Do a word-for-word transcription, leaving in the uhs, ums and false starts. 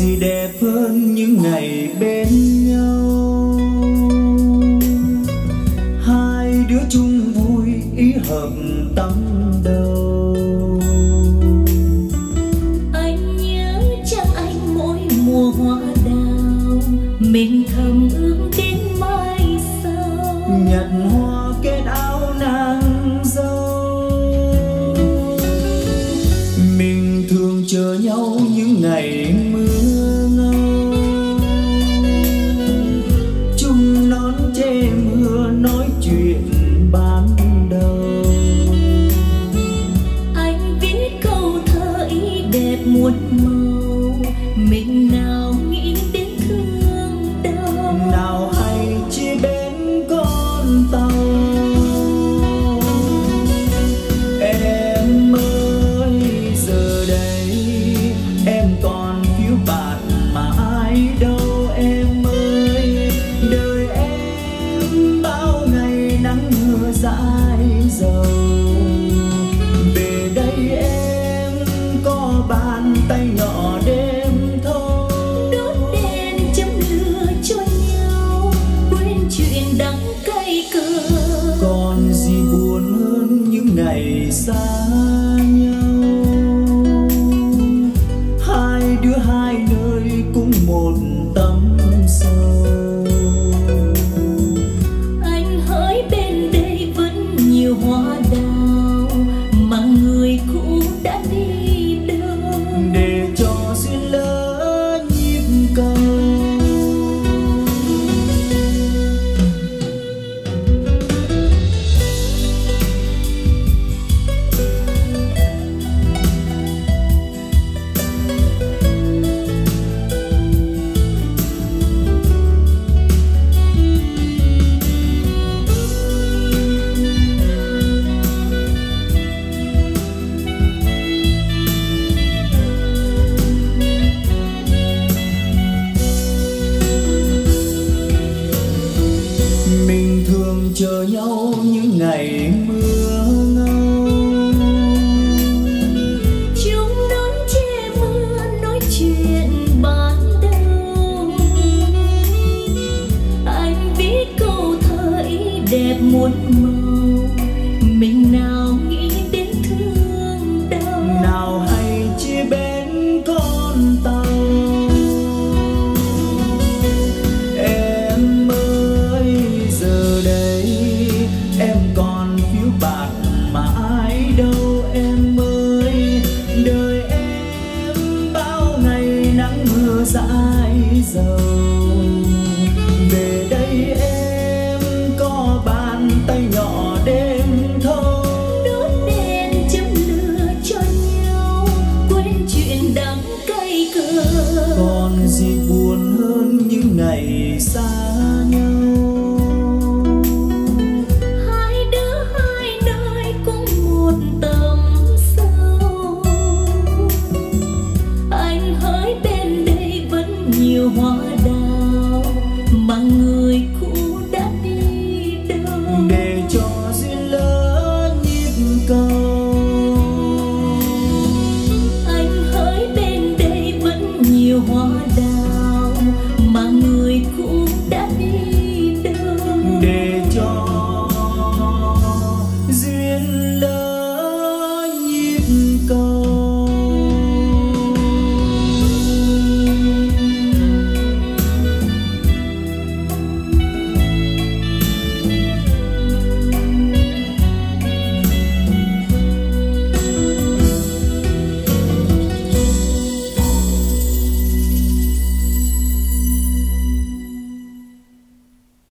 gì đẹp hơn những ngày bên nhau, hai đứa chung vui ý hợp tâm đầu. Anh nhớ chắc anh mỗi mùa hoa đào, mình thầm ước đến mai sau nhặt hoa kết áo nàng dâu. Mình thường chờ nhau những ngày mưa ngâu, chung nón che mưa nói chuyện ban đầu. Anh viết câu thơ ý đẹp một màu, mình nào nghĩ đến thương đâu, nào hay chỉ bên con tàu. Em ơi giờ đây em còn phiếu bạt mà ai đâu. Em ơi đời em bao ngày nắng mưa dãi dầu. Về đây em có bàn tay nhỏ đêm thâu, đốt đèn châm lửa cho nhau, quên chuyện đắng cay cờ. còn gì buồn hơn những ngày xa nhau, hai đứa hai nơi cũng một tâm sâu. Anh hỡi bên đây vẫn nhiều hoa đào, mà người cũ đã đi đâu, Để cho duyên lỡ nhịp cầu. Mình thường chờ nhau những ngày mưa ngâu, chúng đón che mưa nói chuyện ban đầu. Anh viết câu thơ ý đẹp một màu, mình nào nghĩ đến thương đâu, nào hay chỉ bên con tàu. Em ơi giờ đây em còn phiếu bạt mà ai đâu. Em ơi đời em bao ngày nắng mưa dãi dầu. Về đây em có bàn tay nhỏ đêm thâu, đốt đèn châm lửa cho nhau, quên chuyện đắng cay cờ. còn gì buồn hơn những ngày xa nhau, Hai đứa hai nơi cũng một tầm sâu. Anh hỡi bên đây vẫn nhiều hoa